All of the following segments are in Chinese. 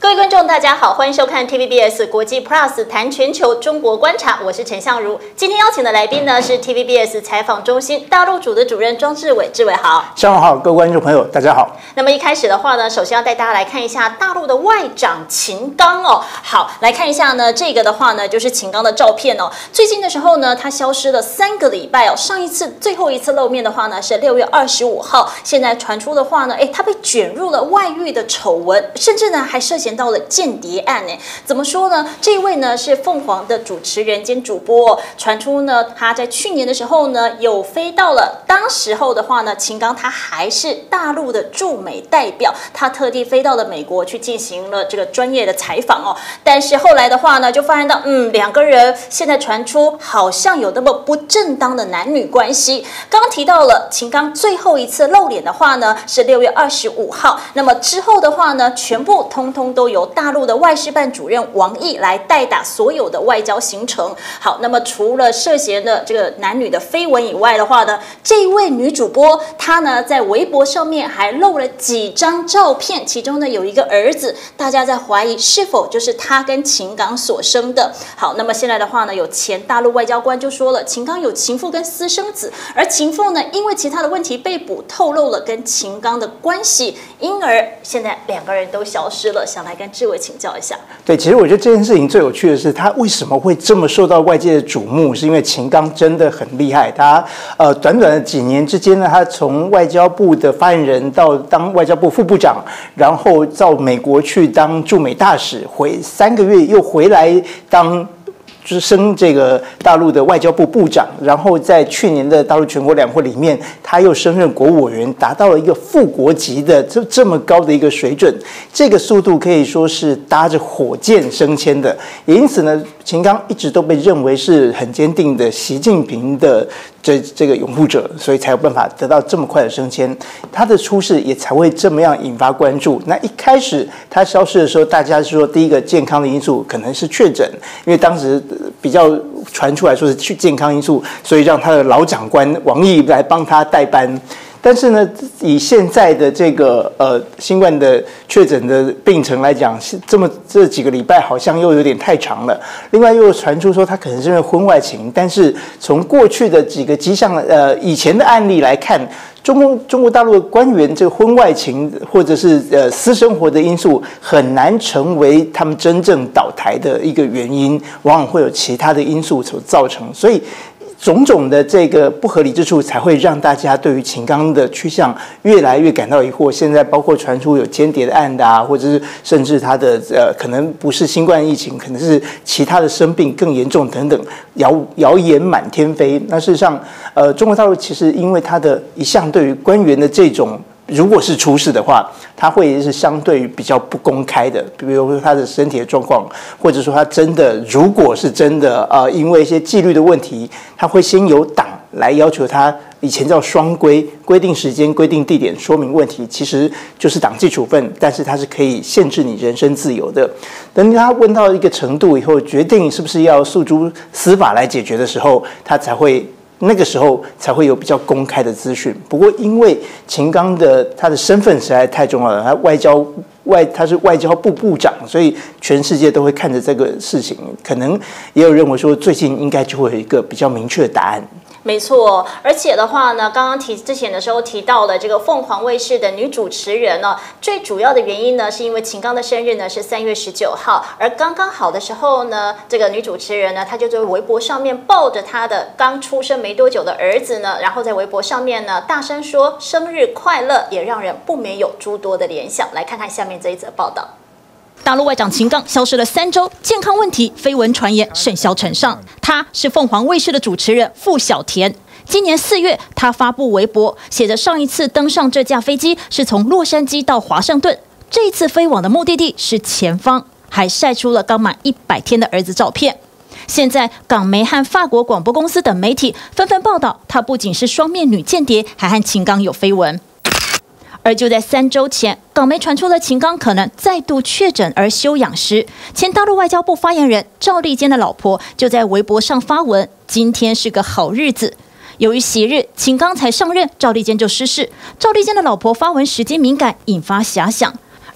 各位观众，大家好，欢迎收看 TVBS 国际 Plus 谈全球中国观察，我是陈相如。今天邀请的来宾呢是 TVBS 采访中心大陆组的主任庄志伟，志伟好。 上午好，各位观众朋友，大家好。 那么一开始的话呢，首先要带大家来看一下大陆的外长秦刚哦。好，来看一下呢，这个的话呢就是秦刚的照片哦。最近的时候呢，他消失了3个礼拜哦。上一次最后一次露面的话呢是6月25号，现在传出的话呢，他被卷入了外遇的丑闻，甚至呢还涉嫌到了间谍案呢。怎么说呢？这一位呢是凤凰的主持人兼主播哦，传出呢他在去年的时候呢有飞到了，当时候的话呢，秦刚他还是大陆的驻美代表，他特地飞到了美国去进行了这个专业的采访哦。但是后来的话呢，就发现到两个人现在传出好像有那么不正当的男女关系。刚刚提到了秦刚最后一次露脸的话呢是6月25号，那么之后的话呢，全部通通都由大陆的外事办主任王毅来代打所有的外交行程。好，那么除了涉嫌的这个男女的绯闻以外的话呢，这一位女主播她呢在微博上面还露了几张照片，其中呢有一个儿子，大家在怀疑是否就是他跟秦刚所生的。好，那么现在的话呢，有前大陆外交官就说了，秦刚有情妇跟私生子，而情妇呢因为其他的问题被捕，透露了跟秦刚的关系，因而现在两个人都消失了。想来跟志伟请教一下。 对，其实我觉得这件事情最有趣的是，他为什么会这么受到外界的瞩目？是因为秦刚真的很厉害。他短短的几年之间呢，他从外交部的发言人到当外交部副部长，然后到美国去当驻美大使，回3个月又回来当。就是升这个大陆的外交部部长，然后在去年的大陆全国两会里面，他又升任国务委员，达到了一个副国级的这么高的一个水准，这个速度可以说是搭着火箭升迁的。也因此呢，秦刚一直都被认为是很坚定的习近平的这个拥护者，所以才有办法得到这么快的升迁，他的出事也才会这么样引发关注。那一开始他消失的时候，大家说第一个健康的因素可能是确诊，因为当时比较传出来说是去健康因素，所以让他的老长官王毅来帮他代班。但是呢，以现在的这个新冠的确诊的病程来讲，这几个礼拜好像又有点太长了。另外又传出说他可能是因为婚外情，但是从过去的几个迹象以前的案例来看，中国大陆的官员这个婚外情或者是私生活的因素很难成为他们真正倒台的一个原因，往往会有其他的因素所造成，所以种种的这个不合理之处，才会让大家对于秦刚的去向越来越感到疑惑。现在包括传出有间谍的案的啊，或者是甚至他的可能不是新冠疫情，可能是其他的生病更严重等等，谣言满天飞。那事实上，中国大陆其实因为他的一向对于官员的这种，如果是出事的话，他会是相对比较不公开的，比如说他的身体的状况，或者说他真的如果是真的因为一些纪律的问题，他会先由党来要求他，以前叫双规，规定时间、规定地点、说明问题，其实就是党纪处分，但是他是可以限制你人身自由的。等他问到一个程度以后，决定是不是要诉诸司法来解决的时候，他才会。那个时候才会有比较公开的资讯。不过，因为秦刚他的身份实在太重要了，他是外交部部长，所以全世界都会看着这个事情。可能也有认为说，最近应该就会有一个比较明确的答案。 没错，而且的话呢，刚刚之前的时候提到了这个凤凰卫视的女主持人呢，最主要的原因呢，是因为秦刚的生日呢是3月19号，而刚刚好的时候呢，这个女主持人呢，她就在微博上面抱着她的刚出生没多久的儿子呢，然后在微博上面呢大声说生日快乐，也让人不免有诸多的联想。来看看下面这一则报道。大陆外长秦刚消失了3周，健康问题绯闻传言甚嚣尘上。他是凤凰卫视的主持人傅小田。今年4月，他发布微博，写着上一次登上这架飞机是从洛杉矶到华盛顿，这一次飞往的目的地是前方，还晒出了刚满100天的儿子照片。现在，港媒和法国广播公司等媒体纷纷报道，他不仅是双面女间谍，还和秦刚有绯闻。而就在3周前，港媒传出了秦刚可能再度确诊而休养时，前大陆外交部发言人赵立坚的老婆就在微博上发文：今天是个好日子。由于昔日秦刚才上任，赵立坚就失势，赵立坚的老婆发文时间敏感，引发遐想。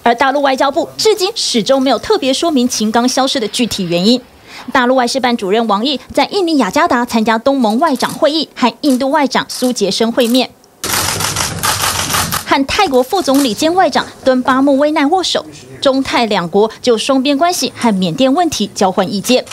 而大陆外交部至今始终没有特别说明秦刚消失的具体原因。大陆外事办主任王毅在印尼雅加达参加东盟外长会议，和印度外长苏杰生会面，和泰国副总理兼外长敦巴穆威奈握手，中泰两国就双边关系和缅甸问题交换意见。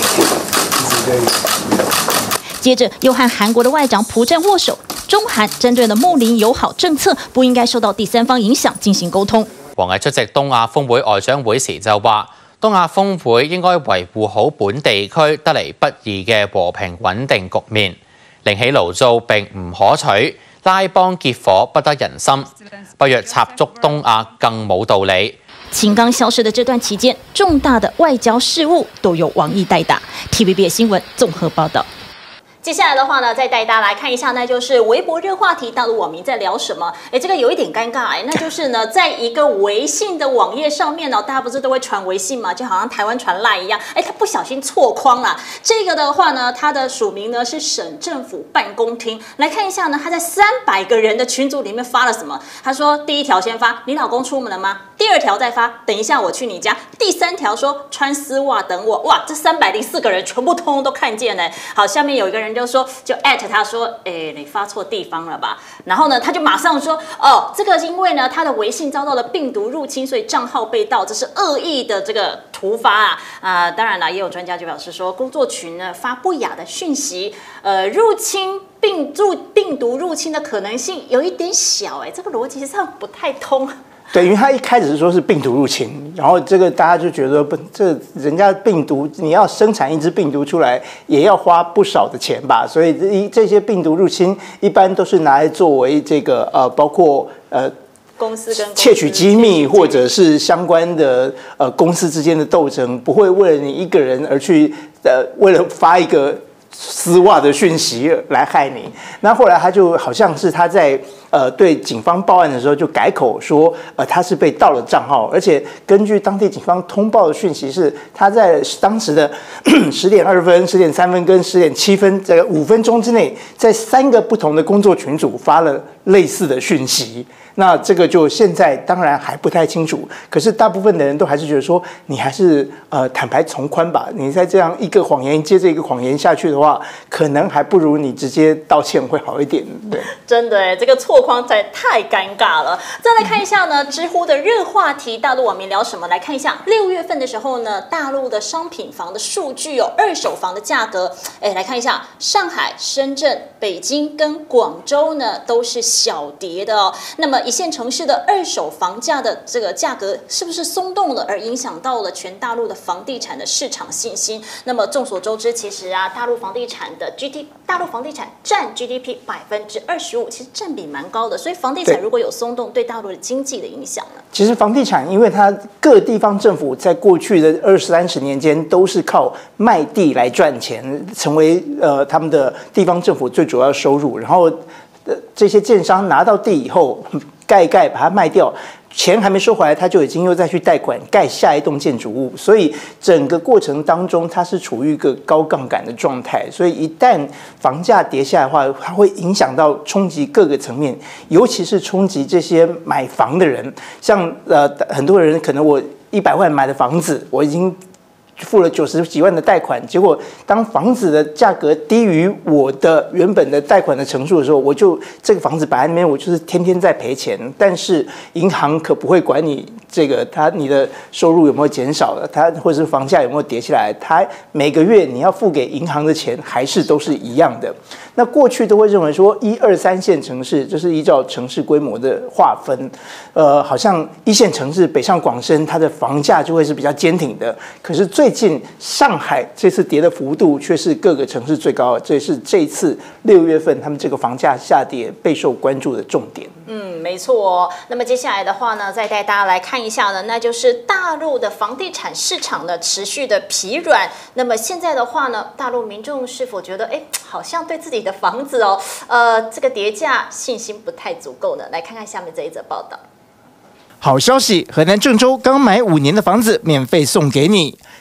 接着又和韩國的外長朴正握手，中韓針對的睦鄰友好政策不應該受到第三方影響進行溝通。 王毅出席東亞峰會外長會時就話，東亞峰會應該維護好本地區得嚟不易嘅和平穩定局面，另起爐灶並唔可取，拉幫結夥不得人心，不若插足東亞更冇道理。秦剛消失的這段期間，重大的外交事務都由王毅代打。TVB 新聞綜合報道。 接下来的话呢，再带大家来看一下，那就是微博热话题，大陆网民在聊什么？这个有一点尴尬那就是呢，在一个微信的网页上面大家不是都会传微信嘛，就好像台湾传赖一样，他不小心错框了。这个的话呢，它的署名呢是省政府办公厅。来看一下呢，他在300个人的群组里面发了什么？他说第一条先发你老公出门了吗？第二条再发等一下我去你家。第3条说穿丝袜等我。哇，这304个人全部通通都看见了。好，下面有一个人就他说，你发错地方了吧？然后呢，他就马上说，这个因为呢，他的微信遭到了病毒入侵，所以账号被盗，这是恶意的这个突发当然了，也有专家就表示说，工作群呢发不雅的讯息，病毒入侵的可能性有一点小，这个逻辑上不太通。 对，因为他一开始说是病毒入侵，然后这个大家就觉得不，这人家病毒你要生产一只病毒出来，也要花不少的钱吧，所以这些病毒入侵一般都是拿来作为这个包括公司跟窃取机密，或者是相关的公司之间的斗争，不会为了你一个人而去为了发一个丝袜的讯息来害你。那后来他就好像是他在对警方报案的时候就改口说他是被盗了账号，而且根据当地警方通报的讯息是他在当时的10点2分、10点3分跟10点7分这个5分钟之内，在3个不同的工作群组发了类似的讯息。那这个就现在当然还不太清楚，可是大部分的人都还是觉得说，你还是坦白从宽吧。你再这样一个谎言接着一个谎言下去的话，可能还不如你直接道歉会好一点。对， 真的这个错框实在太尴尬了。再来看一下呢，知乎的热话题，大陆网民聊什么？来看一下6月份的时候呢，大陆的商品房的数据二手房的价格，来看一下，上海、深圳、北京跟广州呢都是小跌的那么一线城市的二手房价的这个价格是不是松动了，而影响到了全大陆的房地产的市场信心？那么众所周知，其实大陆房地产占 GDP 25%，其实占比蛮高的。所以房地产如果有松动，对大陆的经济的影响呢？ 其实房地产，因为它各地方政府在过去的20-30年间都是靠卖地来赚钱，成为他们的地方政府最主要的收入。然后这些建商拿到地以后盖把它卖掉，钱还没收回来，他就已经又再去贷款盖下一栋建筑物，所以整个过程当中它是处于一个高杠杆的状态。所以一旦房价跌下来的话，它会影响到冲击各个层面，尤其是冲击这些买房的人。像很多人可能我100万买的房子，我已经付了90几万的贷款，结果当房子的价格低于我的原本的贷款的成数的时候，我就这个房子摆在那边，我就是天天在赔钱。但是银行可不会管你这个你的收入有没有减少了，或者是房价有没有跌下来，它每个月你要付给银行的钱还是都是一样的。那过去都会认为说1、2、3线城市，就是依照城市规模的划分，好像1线城市北上广深，它的房价就会是比较坚挺的。可是最近上海这次跌的幅度却是各个城市最高的，这也是这一次6月份他们这个房价下跌备受关注的重点。 没错那么接下来的话呢，再带大家来看一下呢，那就是大陆的房地产市场呢持续的疲软。那么现在的话呢，大陆民众是否觉得好像对自己的房子这个跌价信心不太足够呢？来看看下面这一则报道。 好消息，河南郑州刚买5年的房子免费送给你。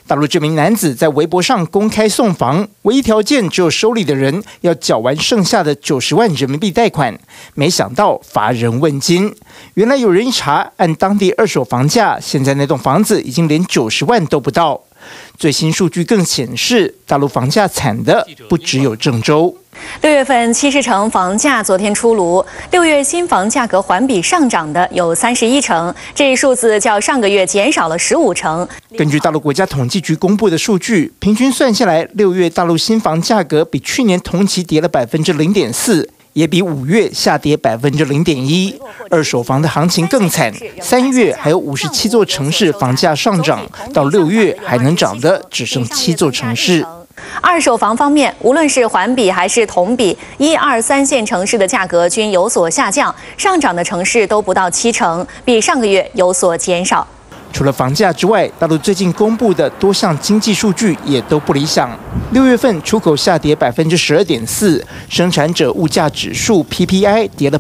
大陆这名男子在微博上公开送房，唯一条件只有收礼的人要缴完剩下的90万人民币贷款。没想到乏人问津，原来有人一查，按当地二手房价，现在那栋房子已经连90万都不到。最新数据更显示，大陆房价惨的不只有郑州。 6月份70城房价昨天出炉，6月新房价格环比上涨的有31成，这一数字较上个月减少了15成。 根据大陆国家统计局公布的数据，平均算下来，6月大陆新房价格比去年同期跌了0.4%。也比5月下跌0.1%，二手房的行情更惨。3月还有57座城市房价上涨，到6月还能涨的只剩7座城市。 二手房方面，无论是环比还是同比，1、2、3线城市的价格均有所下降，上涨的城市都不到7成，比上个月有所减少。 除了房价之外，大陆最近公布的多项经济数据也都不理想。6月份出口下跌12.4%，生产者物价指数 PPI 跌了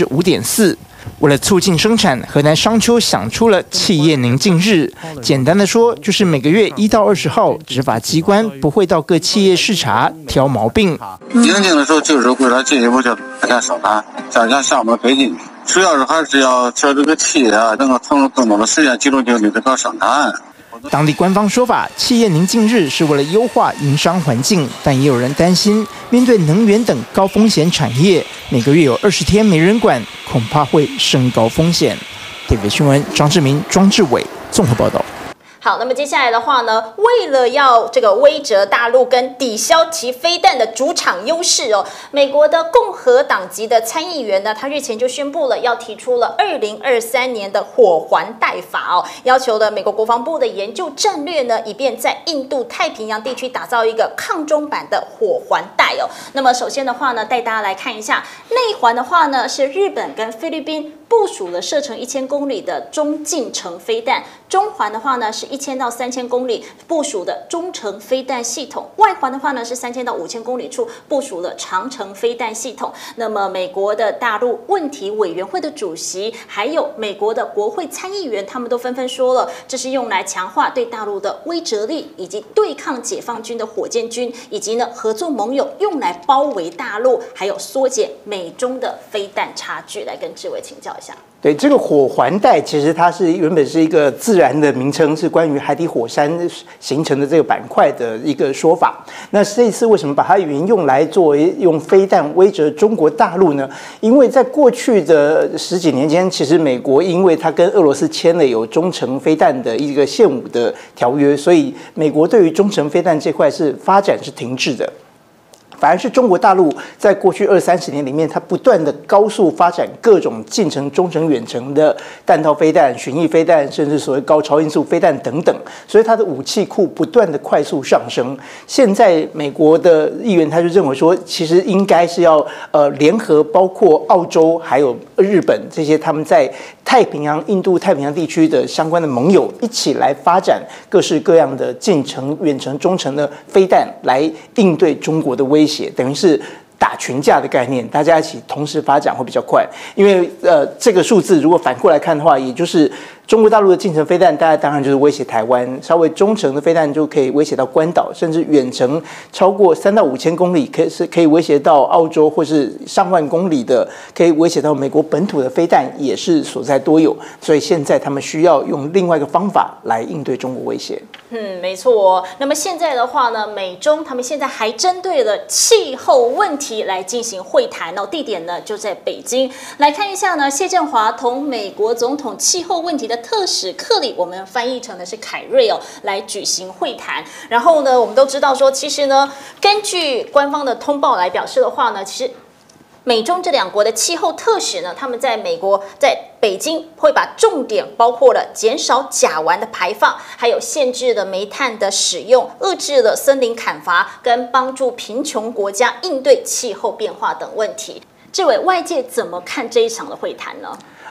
5.4%。为了促进生产，河南商丘想出了企业宁静日。简单的说，就是每个月1到20号，执法机关不会到各企业视察挑毛病。 宁静的时候，就是为了进一步叫大家生产，加强项目推进。主要是还是要叫这个企业能够腾出更多的时间集中精力这个生产。 当地官方说法，企业宁静日是为了优化营商环境，但也有人担心，面对能源等高风险产业，每个月有20天没人管，恐怕会升高风险。TVB 新闻张志明、庄志伟综合报道。 好，那么接下来的话呢，为了要这个威慑大陆跟抵消其飞弹的主场优势哦，美国的共和党籍的参议员呢，他日前就宣布了要提出了2023年的火环带法哦，要求了美国国防部的研究战略呢，以便在印度太平洋地区打造一个抗中版的火环带哦。那么首先的话呢，带大家来看一下内环的话呢，是日本跟菲律宾部署了射程1000公里的中近程飞弹，中环的话呢是1000到3000公里部署的中程飞弹系统，外环的话呢是3000到5000公里处部署了长程飞弹系统。那么美国的大陆问题委员会的主席，还有美国的国会参议员，他们都纷纷说了，这是用来强化对大陆的威慑力，以及对抗解放军的火箭军，以及呢合作盟友用来包围大陆，还有缩减美中的飞弹差距。来跟志伟请教一下。 对，这个火环带其实它是原本是一个自然的名称，是关于海底火山形成的这个板块的一个说法。那这一次为什么把它沿用来作为用飞弹威慑中国大陆呢？因为在过去的10几年间，其实美国因为它跟俄罗斯签了有中程飞弹的一个限武的条约，所以美国对于中程飞弹这块是发展是停滞的。反而是中国大陆在过去20-30年里面，它不断的高速发展各种近程、中程、远程的弹道飞弹、巡弋飞弹，甚至所谓高超音速飞弹等等，所以它的武器库不断的快速上升。现在美国的议员他就认为说，其实应该是要联合包括澳洲还有日本这些他们在太平洋、印度太平洋地区的相关的盟友一起来发展各式各样的近程、远程、中程的飞弹，来应对中国的威胁。等于是打群架的概念，大家一起同时发展会比较快。因为这个数字如果反过来看的话，也就是中国大陆的近程飞弹，大概当然就是威胁台湾；稍微中程的飞弹就可以威胁到关岛，甚至远程超过3到5000公里，可以威胁到澳洲，或是上万公里的可以威胁到美国本土的飞弹，也是所在多有。所以现在他们需要用另外一个方法来应对中国威胁。 没错哦。那么现在的话呢，美中他们现在还针对了气候问题来进行会谈哦，地点呢就在北京。来看一下呢，谢振华同美国总统气候问题的特使克里，我们翻译成的是凯瑞哦，来举行会谈。然后呢，我们都知道说，其实呢，根据官方的通报来表示的话呢，其实美中这两国的气候特使呢，他们在美国在北京会把重点包括了减少甲烷的排放，还有限制了煤炭的使用，遏制了森林砍伐，跟帮助贫穷国家应对气候变化等问题。志伟，外界怎么看这一场的会谈呢？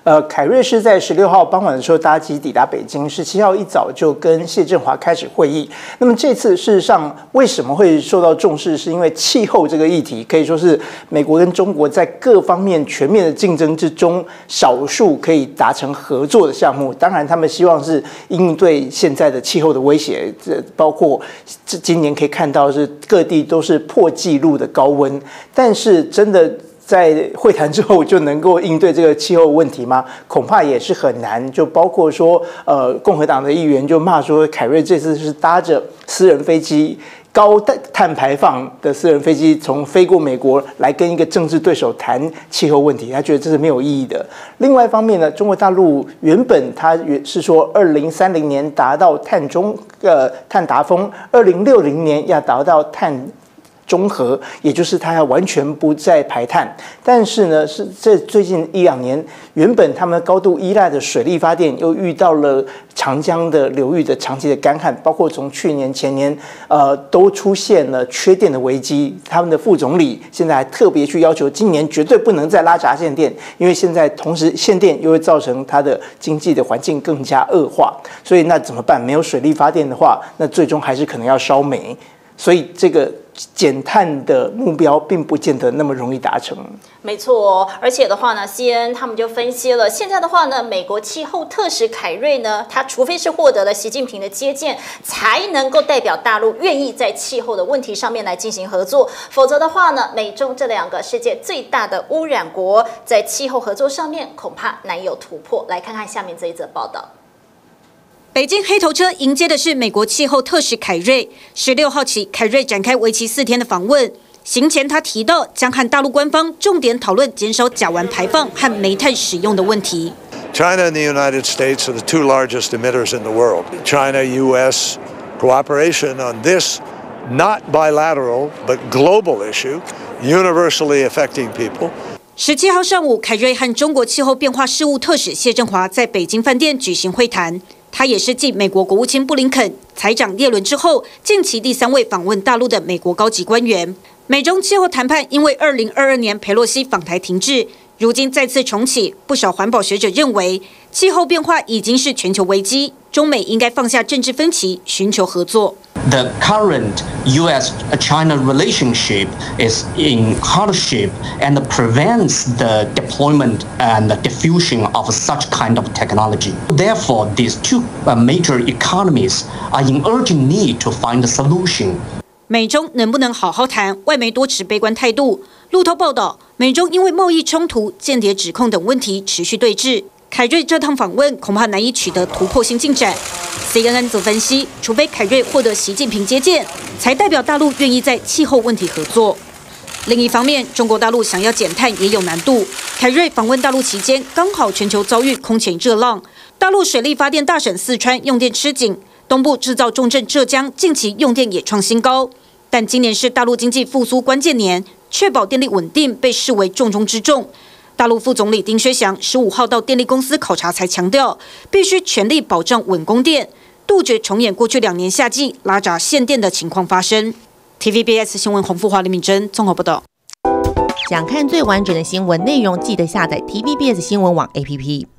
凯瑞是在16号傍晚的时候搭机抵达北京，17号一早就跟谢振华开始会议。那么这次事实上为什么会受到重视，是因为气候这个议题可以说是美国跟中国在各方面全面的竞争之中少数可以达成合作的项目。当然他们希望是应对现在的气候的威胁，包括今年可以看到是各地都是破纪录的高温，但是真的在会谈之后就能够应对这个气候问题吗？恐怕也是很难。就包括说，共和党的议员就骂说，凯瑞这次是搭着私人飞机。高碳排放的私人飞机从飞过美国来跟一个政治对手谈气候问题，他觉得这是没有意义的。另外一方面呢，中国大陆原本他是说2030年达到碳达峰，2060年要达到碳中和，也就是它要完全不再排碳。但是呢，是这最近1-2年，原本他们高度依赖的水力发电又遇到了长江的流域的长期的干旱，包括从去年前年，都出现了缺电的危机。他们的副总理现在还特别去要求，今年绝对不能再拉闸限电，因为现在同时限电又会造成它的经济的环境更加恶化。所以那怎么办？没有水力发电的话，那最终还是可能要烧煤。所以这个减碳的目标并不见得那么容易达成。 没错，而且的话呢 ，CNN 他们就分析了，现在的话呢，美国气候特使凯瑞呢，他除非是获得了习近平的接见，才能够代表大陆愿意在气候的问题上面来进行合作，否则的话呢，美中这2个世界最大的污染国，在气候合作上面恐怕难有突破。来看看下面这一则报道。 北京黑头车迎接的是美国气候特使凯瑞。16号起，凯瑞展开为期4天的访问。行前他提到，将和大陆官方重点讨论减少甲烷排放和煤炭使用的问题。 China and the United States are the 2 largest emitters in the world. China-U.S. cooperation on this not bilateral but global issue, universally affecting people. 17号上午，凯瑞和中国气候变化事务特使谢振华在北京饭店举行会谈。他也是继美国国务卿布林肯、财长耶伦之后，近期第3位访问大陆的美国高级官员。美中气候谈判因为2022年裴洛西访台停滞，如今再次重启。不少环保学者认为，气候变化已经是全球危机，中美应该放下政治分歧，寻求合作。 The current U.S.-China relationship is in hardship and prevents the deployment and the diffusion of such kind of technology. Therefore, these 2 major economies are in urgent need to find a solution. 美中能不能好好谈？外媒多持悲观态度。路透报道，美中因为贸易冲突、间谍指控等问题持续对峙。凯瑞这趟访问恐怕难以取得突破性进展。CNN 则分析，除非凯瑞获得习近平接见，才代表大陆愿意在气候问题合作。另一方面，中国大陆想要减碳也有难度。凯瑞访问大陆期间，刚好全球遭遇空前热浪，大陆水力发电大省四川用电吃紧，东部制造重镇浙江近期用电也创新高。但今年是大陆经济复苏关键年，确保电力稳定被视为重中之重。大陆副总理丁薛祥15号到电力公司考察，才强调必须全力保障稳供电，杜绝重演过去2年夏季拉闸限电的情况发生。TVBS 新闻洪富华、李敏珍综合报道。 想看最完整的新闻内容，记得下载 TVBS 新闻网 APP。